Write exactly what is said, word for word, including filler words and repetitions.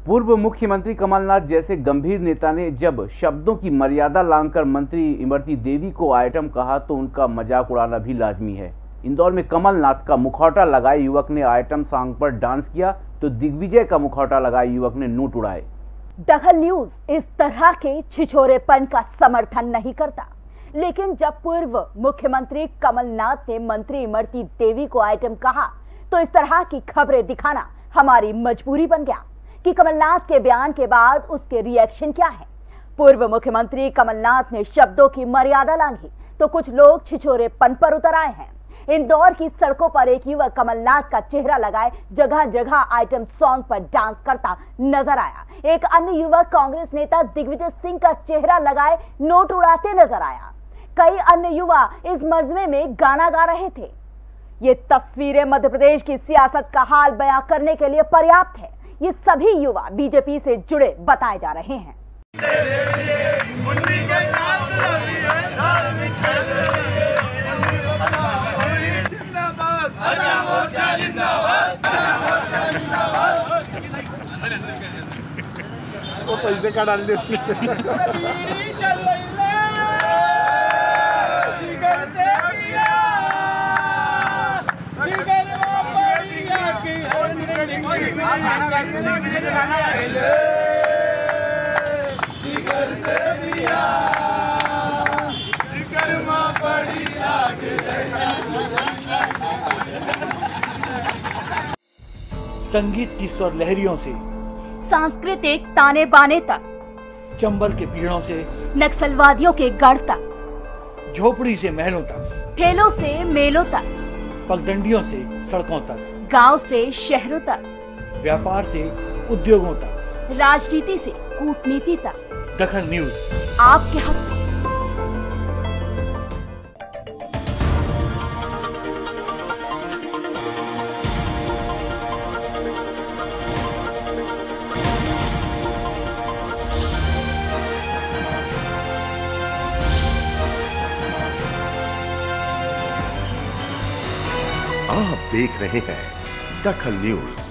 पूर्व मुख्यमंत्री कमलनाथ जैसे गंभीर नेता ने जब शब्दों की मर्यादा लांघकर मंत्री इमरती देवी को आइटम कहा तो उनका मजाक उड़ाना भी लाजमी है। इंदौर में कमलनाथ का मुखौटा लगाए युवक ने आइटम सॉन्ग पर डांस किया तो दिग्विजय का मुखौटा लगाए युवक ने नोट उड़ाए। दखल न्यूज इस तरह के छिछोरेपन का समर्थन नहीं करता, लेकिन जब पूर्व मुख्यमंत्री कमलनाथ ने मंत्री इमरती देवी को आइटम कहा तो इस तरह की खबरें दिखाना हमारी मजबूरी बन गया कि कमलनाथ के बयान के बाद उसके रिएक्शन क्या है। पूर्व मुख्यमंत्री कमलनाथ ने शब्दों की मर्यादा लांघी तो कुछ लोग छिछोरेपन पर उतर आए हैं। इंदौर की सड़कों पर एक युवक कमलनाथ का चेहरा लगाए जगह जगह आइटम सॉन्ग पर डांस करता नजर आया। एक अन्य युवक कांग्रेस नेता दिग्विजय सिंह का चेहरा लगाए नोट उड़ाते नजर आया। कई अन्य युवा इस मजमे में गाना गा रहे थे। ये तस्वीरें मध्य प्रदेश की सियासत का हाल बयां करने के लिए पर्याप्त है। ये सभी युवा बीजेपी से जुड़े बताए जा रहे हैं। वो पैसे का डाल दे। संगीत की स्वर लहरियों से सांस्कृतिक ताने बाने तक, चंबल के पीड़ों से नक्सलवादियों के गढ़ तक, झोपड़ी से महलों तक, ठेलों से मेलों तक, पगडंडियों से सड़कों तक, गांव से शहरों तक, व्यापार से उद्योगों तक, राजनीति से कूटनीति तक, दखल न्यूज आपके हक में। आप देख रहे हैं दखल न्यूज।